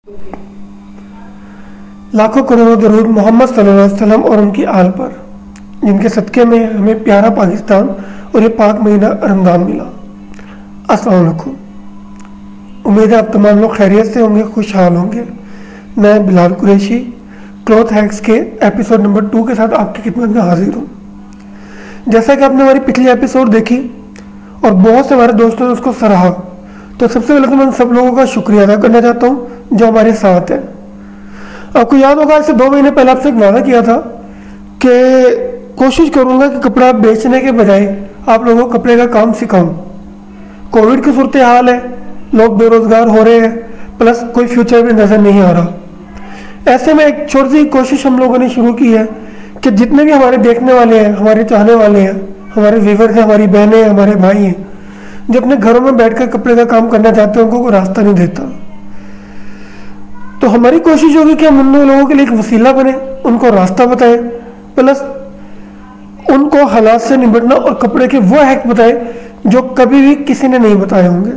लाखों करोड़ों दरूद मोहम्मद सल्लल्लाहु अलैहि वसल्लम और उनकी आल पर, जिनके सदक़े में हमें प्यारा पाकिस्तान और ये पाक महीना रमज़ान मिला। अस्सलाम वालेकुम। उम्मीद है आप तमाम लोग खैरियत से होंगे, खुशहाल होंगे। मैं बिलाल कुरैशी क्लॉथ हैक्स के एपिसोड नंबर 2 के साथ आपकी खिदमत में हाजिर हूँ। जैसा कि आपने हमारी पिछली एपिसोड देखी और बहुत से हमारे दोस्तों ने उसको सराहा, तो सबसे पहले तो मैं सब लोगों का शुक्रिया अदा करना चाहता हूँ जो हमारे साथ हैं। आपको याद होगा इससे 2 महीने पहले आपसे एक वादा किया था कि कोशिश करूंगा कि कपड़ा बेचने के बजाय आप लोगों को कपड़े का काम सिखाऊं। कोविड की सूरत हाल है, लोग बेरोजगार हो रहे हैं, प्लस कोई फ्यूचर भी नज़र नहीं आ रहा। ऐसे में एक छोटी सी कोशिश हम लोगों ने शुरू की है कि जितने भी हमारे देखने वाले हैं, हमारे चाहने वाले हैं, हमारे व्यूवर्स हैं, हमारी बहनें हैं, हमारे भाई हैं, जो अपने घरों में बैठकर कपड़े का काम करना चाहते हैं, उनको कोई रास्ता नहीं देता। तो हमारी कोशिश होगी कि हम उन लोगों के लिए एक वसीला बने, उनको रास्ता बताएं, प्लस उनको हालात से निपटना और कपड़े के वो हैक बताएं जो कभी भी किसी ने नहीं बताए होंगे।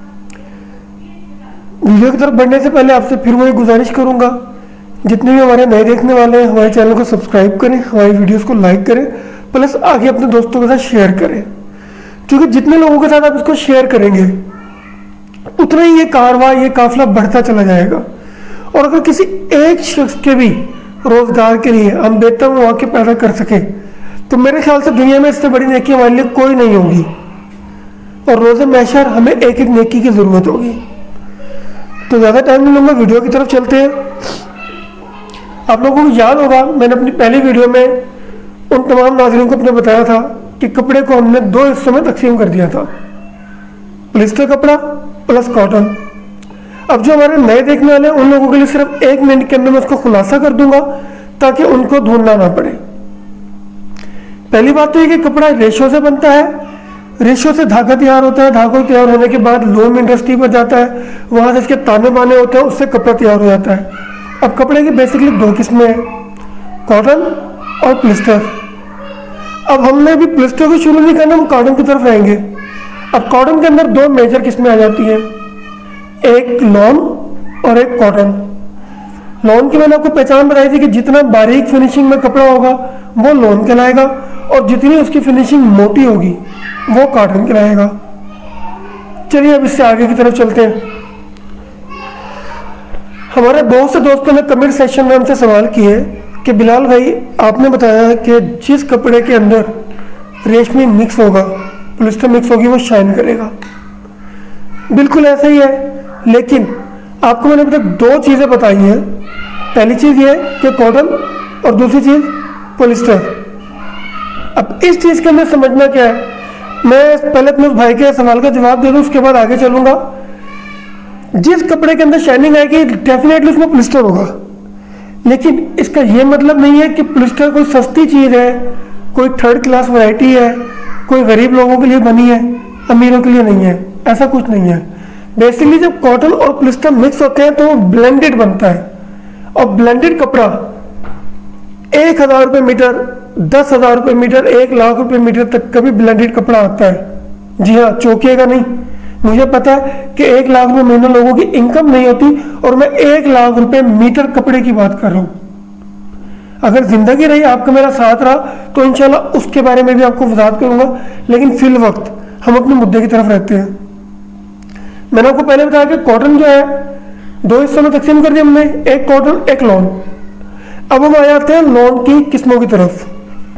वीडियो की तरफ बढ़ने से पहले आपसे फिर वही गुजारिश करूंगा, जितने भी हमारे नए देखने वाले हैं हमारे चैनल को सब्सक्राइब करें, हमारी वीडियोस को लाइक करें, प्लस आगे अपने दोस्तों के साथ शेयर करें, क्योंकि जितने लोगों के साथ आप इसको शेयर करेंगे उतना ही ये कारवां, ये काफिला बढ़ता चला जाएगा। और अगर किसी एक शख्स के भी रोजगार के लिए हम बेहतर मौके पैदा कर सके तो मेरे ख्याल से दुनिया में इससे बड़ी नेकी हमारे लिए कोई नहीं होगी। और रोज़े महशर हमें एक एक नेकी की जरूरत होगी। तो ज़्यादा टाइम नहीं लूंगा, वीडियो की तरफ चलते हैं। आप लोगों को याद होगा मैंने अपनी पहली वीडियो में उन तमाम नाज़रीन को अपने बताया था कि कपड़े को हमने 2 हिस्सों में तकसीम कर दिया था, पॉलिस्टर कपड़ा प्लस कॉटन। अब जो हमारे नए देखने वाले हैं उन लोगों के लिए सिर्फ 1 मिनट के अंदर मैं उसको खुलासा कर दूंगा ताकि उनको ढूंढना ना पड़े। पहली बात तो ये कि कपड़ा रेशो से बनता है, रेशो से धागा तैयार होता है, धागों तैयार होने के बाद लूम इंडस्ट्री पर जाता है, वहां से इसके ताने बाने होते हैं, उससे कपड़ा तैयार हो जाता है। अब कपड़े की बेसिकली 2 किस्में हैं, कॉटन और पॉलिस्टर। अब हमने भी पॉलिस्टर को शुरू नहीं करना, हम कॉटन की तरफ रहेंगे। अब कॉटन के अंदर 2 मेजर किस्में आ जाती हैं, एक लॉन और एक कॉटन। लॉन की मैंने आपको पहचान बताई थी कि जितना बारीक फिनिशिंग में कपड़ा होगा वो लॉन कहलाएगा और जितनी उसकी फिनिशिंग मोटी होगी वो कॉटन कहलाएगा। चलिए अब इससे आगे की तरफ चलते हैं। हमारे बहुत से दोस्तों ने कमेंट सेक्शन में हमसे सवाल किए कि बिलाल भाई आपने बताया कि जिस कपड़े के अंदर रेशमी मिक्स होगा, पॉलिस्टर मिक्स होगी, वो शाइन करेगा। बिल्कुल ऐसा ही है, लेकिन आपको मैंने अभी तक 2 चीज़ें बताई हैं। पहली चीज़ ये कि कॉटन और दूसरी चीज़ पॉलिस्टर। अब इस चीज़ के अंदर समझना क्या है, मैं पहले अपने उस भाई के सवाल का जवाब दे दूँ, उसके बाद आगे चलूँगा। जिस कपड़े के अंदर शाइनिंग आएगी डेफिनेटली उसमें पॉलिस्टर होगा, लेकिन इसका ये मतलब नहीं है कि पॉलिस्टर कोई सस्ती चीज़ है, कोई 3rd क्लास वैरायटी है, कोई गरीब लोगों के लिए बनी है, अमीरों के लिए नहीं है। ऐसा कुछ नहीं है। बेसिकली जब कॉटन और पॉलिस्टर मिक्स होते हैं तो वो ब्लेंडेड बनता है, और ब्लेंडेड कपड़ा 1000 रुपये मीटर, 10,000 रुपये मीटर, 1 लाख रुपये मीटर तक का भी ब्लेंडेड कपड़ा आता है। जी हाँ, चौंकिएगा नहीं, मुझे पता है कि 1 लाख रुपये महीने लोगों की इनकम नहीं होती और मैं 1 लाख रुपये मीटर कपड़े की बात कर रहा हूँ। अगर जिंदगी रही, आपका मेरा साथ रहा, तो इंशाल्लाह उसके बारे में भी आपको वजाहत करूंगा, लेकिन फिल वक्त हम अपने मुद्दे की तरफ रहते हैं। मैंने आपको पहले बताया कि कॉटन जो है 2 हिस्सों में तकसीम कर दिया हमने, एक कॉटन एक लॉन। अब हम आ जाते हैं लॉन की किस्मों की तरफ।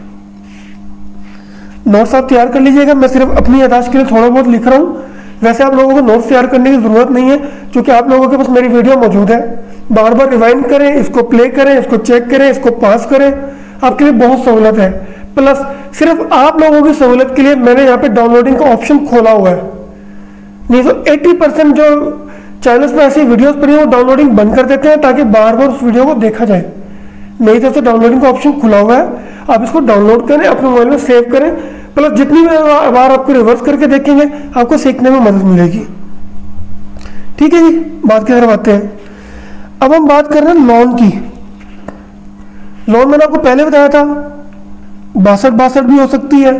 नोट्स आप तैयार कर लीजिएगा, मैं सिर्फ अपनी यादाश्त के लिए थोड़ा बहुत लिख रहा हूँ। वैसे आप लोगों को नोट्स तैयार करने की जरूरत नहीं है, क्योंकि आप लोगों के पास मेरी वीडियो मौजूद है। बार बार रिवाइंड करें, इसको प्ले करें, इसको चेक करें, इसको पास करें, आपके लिए बहुत सहूलत है। प्लस सिर्फ आप लोगों की सहूलत के लिए मैंने यहाँ पे डाउनलोडिंग का ऑप्शन खोला हुआ है। नहीं तो 80% जो चैनल्स में ऐसी वीडियोस पड़ी हैं वो डाउनलोडिंग बंद कर देते हैं ताकि बार बार उस वीडियो को देखा जाए। मेरी तरफ से डाउनलोडिंग का ऑप्शन खुला हुआ है, आप इसको डाउनलोड करें, अपने मोबाइल में सेव करें, प्लस जितनी बार आपको रिवर्स करके देखेंगे आपको सीखने में मदद मिलेगी। ठीक है जी, बात की तरफ आते हैं। अब हम बात कर रहे हैं लॉन की। लॉन मैंने आपको पहले बताया था 62 भी हो सकती है,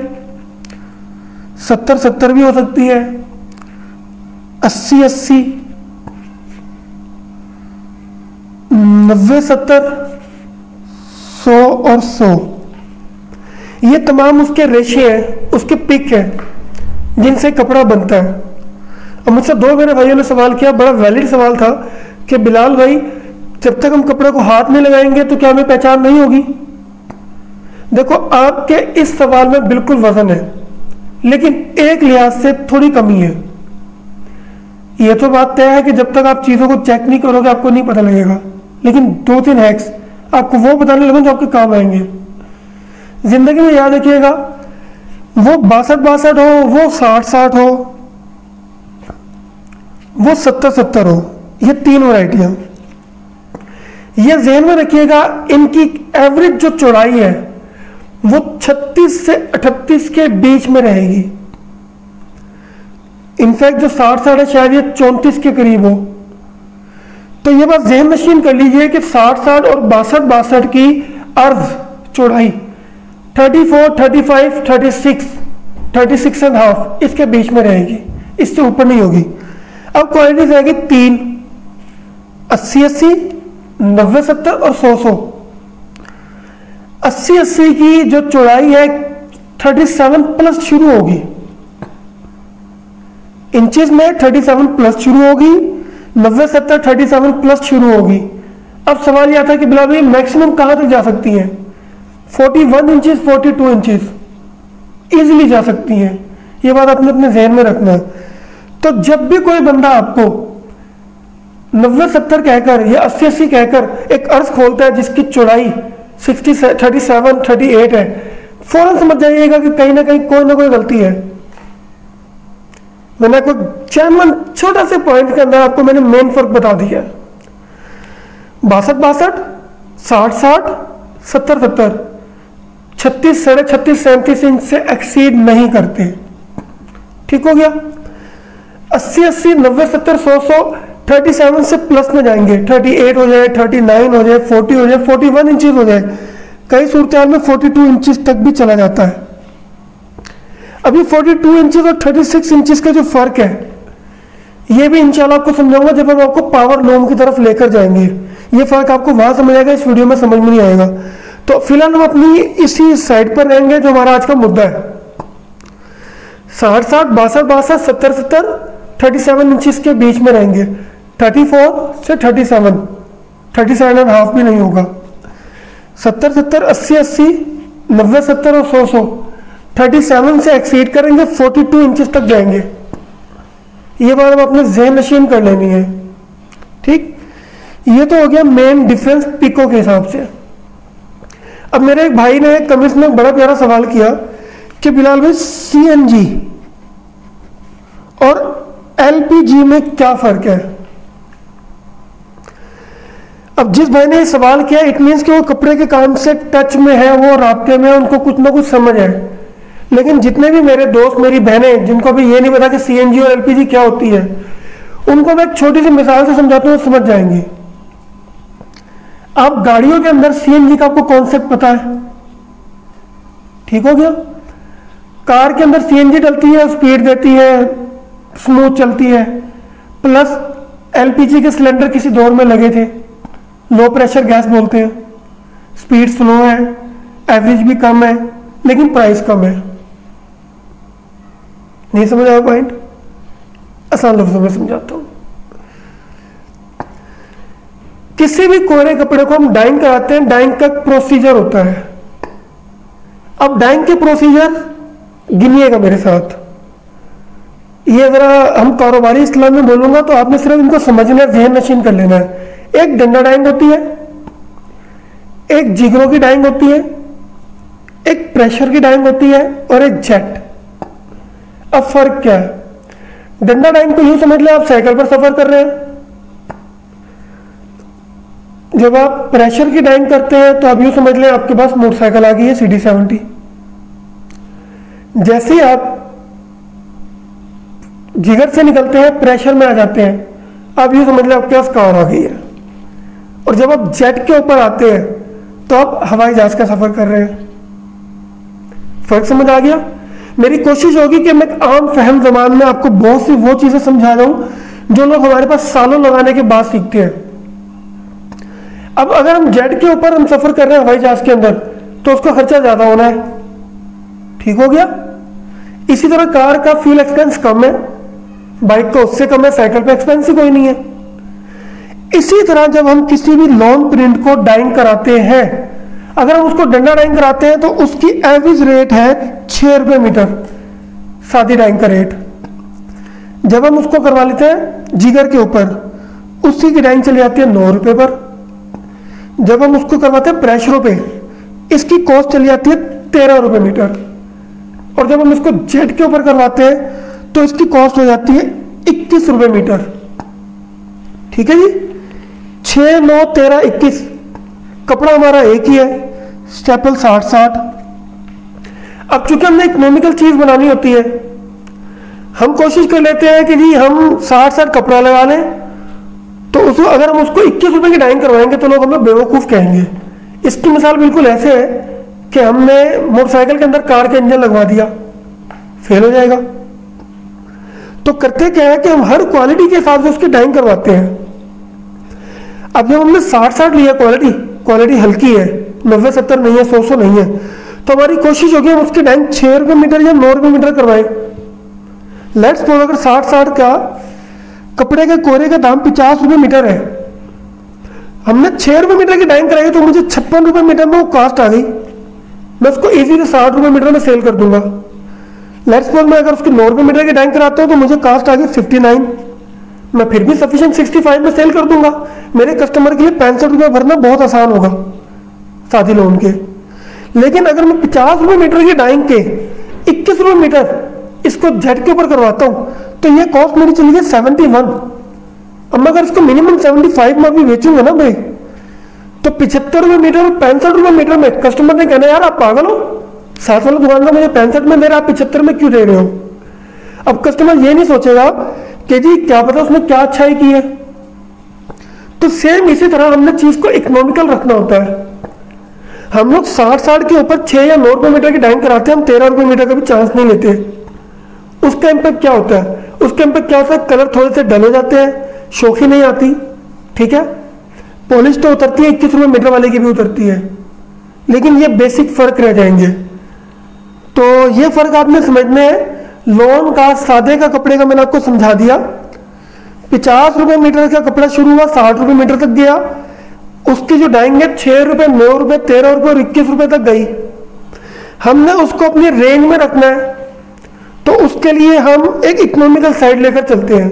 70 भी हो सकती है, 80 90, 70, 100 और 100, ये तमाम उसके रेशे हैं, उसके पिक है जिनसे कपड़ा बनता है। अब मुझसे दो मेरे भाइयों ने सवाल किया, बड़ा वैलिड सवाल था कि बिलाल भाई, जब तक हम कपड़े को हाथ में लगाएंगे तो क्या हमें पहचान नहीं होगी? देखो, आपके इस सवाल में बिल्कुल वजन है, लेकिन एक लिहाज से थोड़ी कमी है। यह तो बात तय है कि जब तक आप चीज़ों को चेक नहीं करोगे आपको नहीं पता लगेगा, लेकिन 2-3 हैक्स आपको वो बताने लगूँ जो आपके काम आएंगे। जिंदगी में याद रखिएगा, वो 62-62 हो, वो 60-60 हो, वो 70-70 हो, ये 3 वैरायटियां, ये ज़हन में रखिएगा। इनकी एवरेज जो चौड़ाई है वो 36 से 38 के बीच में रहेगी। इनफैक्ट जो 60-60 है शायद ये 34 के करीब हो। तो ये बात ज़हन नशीन कर लीजिए कि 60-60 और 62-62 की अर्ज चौड़ाई 34, 35, 36 एंड हाफ इसके बीच में रहेगी, इससे ऊपर नहीं होगी। अब क्वालिटीज आएगी 3, 80-80, 90-70 और 100-100। 80-80 की जो चौड़ाई है 37 प्लस शुरू होगी, इंचेस में 37 प्लस शुरू होगी, 90-70 37 प्लस शुरू होगी। अब सवाल यह था कि बिलाल भाई मैक्सिमम कहां तक जा सकती हैं? 41 इंचेस, 42 इंचेस इजीली जा सकती हैं। ये बात आपने अपने जहन में रखना है। तो जब भी कोई बंदा आपको 90-70 कहकर या 80-80 कहकर एक अर्ज खोलता है जिसकी चौड़ाई 37, 38 है, फौरन समझ जाइएगा कि कहीं ना कहीं कोई ना कोई गलती है। मैंने आपको चैनल छोटा से पॉइंट के अंदर आपको मैंने मेन फर्क बता दिया। 62-62, 60-60, 70-70, 36, 36.5, 37 इंच से एक्सीड नहीं करते। ठीक हो गया। 80-80, 90-70, 100-100, 37 से प्लस में जाएंगे, 38 हो जाए, 39 हो जाए, 40 हो जाए, 41 इंचेस हो जाए, कई सूरत में 42 इंचेस तक भी चला जाता है। अभी 42 इंचेस और 36 इंचेस का जो फर्क है, ये भी इंशाल्लाह आपको समझाऊंगा जब हम आपको पावर लूम की तरफ लेकर जाएंगे। ये फर्क आपको वहां समझ आएगा, इस वीडियो में समझ में नहीं आएगा। तो फिलहाल हम अपनी इसी साइड पर रहेंगे जो हमारा आज का मुद्दा है। 60-60, 62-62, 70-70, 37 इंचेस के बीच में रहेंगे। 34 से 37 एंड हाफ भी नहीं होगा। 70-70, 80-80, 90-70 और 100-100, 37 से एक्सीड करेंगे, 42 इंचेस तक जाएंगे। ये बात हम अपने ज़हन नशीन कर लेनी है। ठीक, ये तो हो गया मेन डिफरेंस पिको के हिसाब से। अब मेरे एक भाई ने कमेंट्स में बड़ा प्यारा सवाल किया कि बिलाल भाई CNG और LPG में क्या फर्क है? अब जिस भाई ने ये सवाल किया, इट मीन्स कि वो कपड़े के काम से टच में है, वो राब्ते में, उनको कुछ ना कुछ समझ है। लेकिन जितने भी मेरे दोस्त, मेरी बहनें जिनको भी ये नहीं पता कि CNG और LPG क्या होती है, उनको मैं एक छोटी सी मिसाल से समझाता हूँ, समझ जाएंगे। आप गाड़ियों के अंदर CNG का आपको कॉन्सेप्ट पता है, ठीक हो गया। कार के अंदर CNG डलती है, स्पीड देती है, स्मूथ चलती है। प्लस LPG के सिलेंडर किसी दौर में लगे थे, लो प्रेशर गैस बोलते हैं, स्पीड स्लो है, एवरेज भी कम है, लेकिन प्राइस कम है। नहीं समझ आया पॉइंट? आसान लफ्जों में समझाता हूं। किसी भी कोरे कपड़े को हम डाइंग कराते हैं, डाइंग का प्रोसीजर होता है। अब डाइंग के प्रोसीजर गिनिएगा मेरे साथ। ये अगर हम कारोबारी इस्लाम में बोलूंगा तो आपने सिर्फ इनको समझना है, ज़हन नशीन कर लेना है। एक डंडा डाइंग होती है, एक जिगरों की डाइंग होती है, एक प्रेशर की डाइंग होती है और एक जेट। अब फर्क क्या है? डंडा डाइंग को यूं समझ लें आप साइकिल पर सफर कर रहे हैं। जब आप प्रेशर की डाइंग करते हैं तो आप यूं समझ लें आपके पास मोटरसाइकिल आ गई है CD70। जैसे ही आप जिगर से निकलते हैं, प्रेशर में आ जाते हैं, आप यूं समझ लें आपके पास कार आ गई है। और जब आप जेट के ऊपर आते हैं तो आप हवाई जहाज का सफर कर रहे हैं। फर्क समझ आ गया? मेरी कोशिश होगी कि मैं आम फहम ज़बान में आपको बहुत सी वो चीजें समझा दूं जो लोग हमारे पास सालों लगाने के बाद सीखते हैं। अब अगर हम जेट के ऊपर हम सफर कर रहे हैं हवाई जहाज के अंदर, तो उसका खर्चा ज्यादा होना है। ठीक हो गया। इसी तरह कार का फ्यूल एक्सपेंस कम है, बाइक का उससे कम है, साइकिल पे एक्सपेंस ही कोई नहीं है। इसी तरह जब हम किसी भी लॉन प्रिंट को डाइंग कराते हैं, अगर हम उसको डंडा डाइंग कराते हैं तो उसकी एवरेज रेट है 6 रुपये मीटर, सादी डाइंग का रेट। जब हम उसको करवा लेते हैं जिगर के ऊपर, उसकी की डाइंग चली जाती है 9 रुपये पर। जब हम उसको करवाते हैं प्रेशरों पे, इसकी कॉस्ट चली जाती है 13 रुपये मीटर। और जब हम इसको जेट के ऊपर करवाते हैं तो इसकी कॉस्ट हो जाती है 21 रुपये मीटर। ठीक है जी, 6, 9, 13, 21। कपड़ा हमारा एक ही है, स्टेपल 60-60। अब चूंकि हमने इकोनॉमिकल चीज बनानी होती है, हम कोशिश कर लेते हैं कि जी हम 60-60 कपड़ा लगा लें, तो उसको अगर हम उसको 21 रुपए की डाइंग करवाएंगे तो लोग हमें बेवकूफ कहेंगे। इसकी मिसाल बिल्कुल ऐसे है कि हमने मोटरसाइकिल के अंदर कार का इंजन लगवा दिया, फेल हो जाएगा। तो करते क्या है कि हम हर क्वालिटी के हिसाब से उसकी डाइंग करवाते हैं। अब जब हमने 60-60 लिया, क्वालिटी हल्की है, 90-70 नहीं है, 100 नहीं है, तो हमारी कोशिश होगी हम उसकी डाइंग 6 रुपये मीटर या 9 रुपये मीटर करवाएं। लेट्स सपोज अगर 60-60 का कपड़े के कोरे का दाम 50 रुपये मीटर है, हमने 6 रुपये मीटर की डाइंग कराई तो मुझे 56 रुपये मीटर में वो कॉस्ट आ गई। मैं उसको इजीली 60 रुपये मीटर में सेल कर दूंगा। लेट्स सपोज मैं अगर उसकी 9 रुपये मीटर की डाइंग कराता हूँ तो मुझे कॉस्ट आ गई 59। मैं फिर भी सफिशिएंट 65 में सेल कर दूंगा। मेरे कस्टमर के लिए 65 रुपये भरना बहुत आसान होगा सादी लोन के। लेकिन अगर मैं 50 रुपये मीटर की डाइंग के 21 रुपये मीटर इसको जेट के ऊपर करवाता हूं तो ये कॉस्ट मेरी चली गई 71। अब मैं अगर इसको मिनिमम 75 में भी बेचूंगा ना भाई, तो 75 रुपये मीटर और 65 रुपये मीटर में कस्टमर ने कहना यार आप पागल हो, 60 वाला दुकानदार मुझे 65 में दे रहा, आप 75 में क्यों दे रहे हो। अब कस्टमर ये नहीं सोचेगा कि जी क्या पता उसने क्या अच्छाई की है। तो सेम इसी तरह हमने चीज को इकोनॉमिकल रखना होता है। हम लोग 60-60 के ऊपर 6 या 9 रुपये मीटर की डाइंग कराते हैं, हम 13 रुपये मीटर का भी चांस नहीं लेते। उसका इम्पैक्ट क्या होता है? उसका इम्पैक्ट क्या होता है? कलर थोड़े से डल हो जाते हैं, शोखी नहीं आती। ठीक है, पॉलिश तो उतरती है, 21 रुपये मीटर वाले की भी उतरती है, लेकिन ये बेसिक फर्क रह जाएंगे। तो ये फर्क आपने समझना है। लॉन का सादे का कपड़े का मैंने आपको समझा दिया। 50 रुपये मीटर का कपड़ा शुरू हुआ, 60 रुपये मीटर तक गया, उसकी जो डाइंग है 6 रुपये, 9 रुपये, 13 रुपये और 21 रुपये तक गई। हमने उसको अपनी रेंज में रखना है, तो उसके लिए हम एक इकोनॉमिकल साइड लेकर चलते हैं।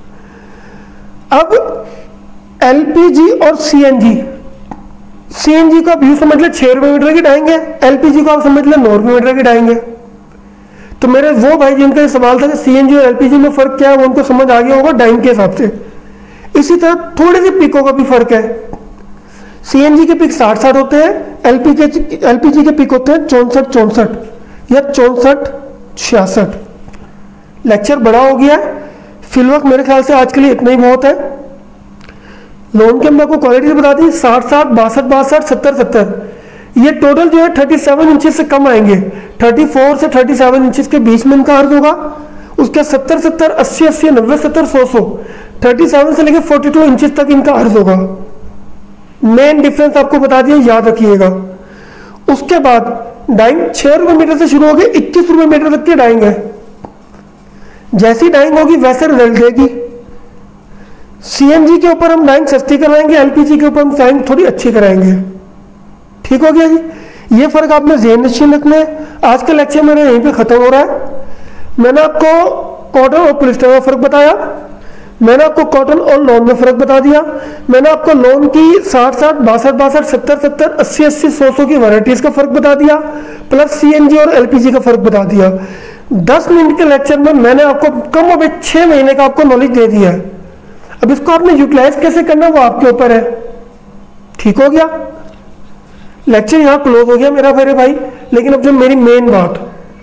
अब एलपीजी और सीएनजी, सीएनजी को आप यूं समझ ले 6 रुपये मीटर की डाइंग है, एलपीजी को आप समझ ले 9 रुपये मीटर की डाइंग है। तो मेरे वो भाई जिनका सवाल था कि सीएनजी और एलपीजी में फर्क क्या है, वो उनको समझ आ गया होगा डाइंग के हिसाब से। इसी तरह थोड़े से पिकों का भी फर्क है। सीएनजी के पिक 60-60 होते हैं, एलपीजी के पिक होते हैं 64-64 या 64-66। लेक्चर बड़ा हो गया है, फिलवक्त मेरे ख्याल से आज के लिए इतना ही बहुत है। लोन के हमने आपको क्वालिटी बता दी, 60-60, 62-62, 70-70। ये टोटल जो है 37 इंचेस से कम आएंगे। 34 से 37 इंचेस के बीच में इनका अर्ज होगा। उसके 70-70, 80-80, 90-70, 100-100, 37 से लेकर 42 इंचेस तक इनका अर्ज होगा। मेन डिफरेंस आपको बता दिया, याद रखिएगा। उसके बाद डाइंग 6 रुपये मीटर से शुरू होगी, 21 रुपये मीटर तक की डाइंग है। जैसी डाइंग होगी वैसे रिजल्ट देगी। सीएनजी के ऊपर हम डाइंग सस्ती कराएंगे, एलपीजी के ऊपर हम डाइंग थोड़ी अच्छी कराएंगे। ठीक हो गया जी। ये फर्क आपने ज़हन नशीन रखना है। आज का लेक्चर मेरा यहीं पे खत्म हो रहा है। मैंने आपको कॉटन और पॉलिस्टर में फर्क बताया, मैंने आपको कॉटन और लॉन में फर्क बता दिया, मैंने आपको लॉन की 60-60, 62-62, 70-70, 80-80, 100-100 की वैरायटीज का फर्क बता दिया, प्लस सीएनजी और एलपीजी का फर्क बता दिया। 10 मिनट के लेक्चर में मैंने आपको कम हो गए 6 महीने का आपको नॉलेज दे दिया है। अब इसको आपने यूटिलाइज कैसे करना वो आपके ऊपर है। ठीक हो गया, लेक्चर यहां क्लोज हो गया मेरा मेरे भाई। लेकिन अब जो मेरी मेन बात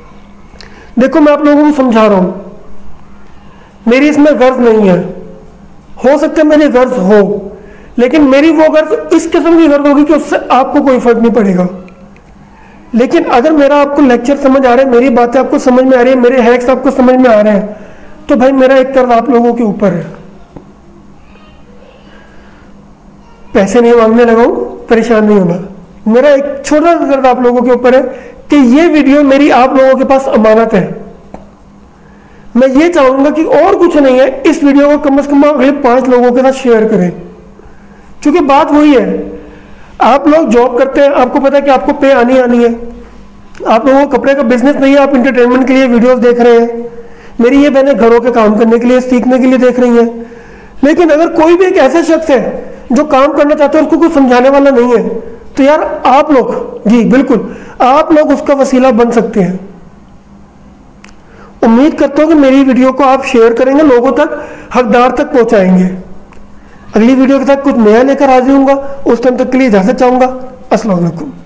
देखो, मैं आप लोगों को समझा रहा हूं, मेरी इसमें गर्ज नहीं है। हो सकता है मेरी गर्ज हो, लेकिन मेरी वो गर्ज इस किस्म की गर्ज होगी कि उससे आपको कोई फर्क नहीं पड़ेगा। लेकिन अगर मेरा आपको लेक्चर समझ आ रहा है, मेरी बातें आपको समझ में आ रही है, मेरे हैक्स आपको समझ में आ रहे हैं, तो भाई मेरा एक कर्ज आप लोगों के ऊपर है। पैसे नहीं मांगने लगा हूं, परेशान नहीं होना। मेरा एक छोटा सा दर्द आप लोगों के ऊपर है कि ये वीडियो मेरी आप लोगों के पास अमानत है। मैं ये चाहूंगा कि और कुछ नहीं है, इस वीडियो को कम से कम अगले 5 लोगों के साथ शेयर करें। क्योंकि बात वही है, आप लोग जॉब करते हैं, आपको पता है कि आपको पे आनी है। आप लोगों को कपड़े का बिजनेस नहीं है, आप इंटरटेनमेंट के लिए वीडियोस देख रहे हैं। मेरी ये बहनें घरों के काम करने के लिए, सीखने के लिए देख रही हैं। लेकिन अगर कोई भी एक ऐसा शख्स है जो काम करना चाहता है, उसको कुछ समझाने वाला नहीं है, तो यार आप लोग, जी बिल्कुल, आप लोग उसका वसीला बन सकते हैं। उम्मीद करता हूं कि मेरी वीडियो को आप शेयर करेंगे, लोगों तक, हकदार तक पहुंचाएंगे। अगली वीडियो के साथ कुछ नया लेकर हाजिर होऊंगा। उस टाइम तक के लिए इजाजत चाहूंगा। अस्सलाम वालेकुम।